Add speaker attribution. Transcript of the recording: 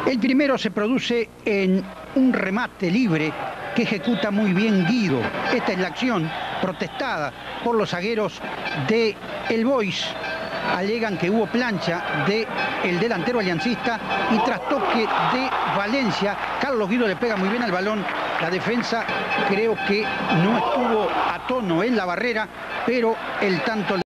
Speaker 1: El primero se produce en un remate libre que ejecuta muy bien Guido. Esta es la acción protestada por los zagueros de El Boys. Alegan que hubo plancha del delantero aliancista y tras toque de Valencia, Carlos Guido le pega muy bien al balón. La defensa creo que no estuvo a tono en la barrera, pero el tanto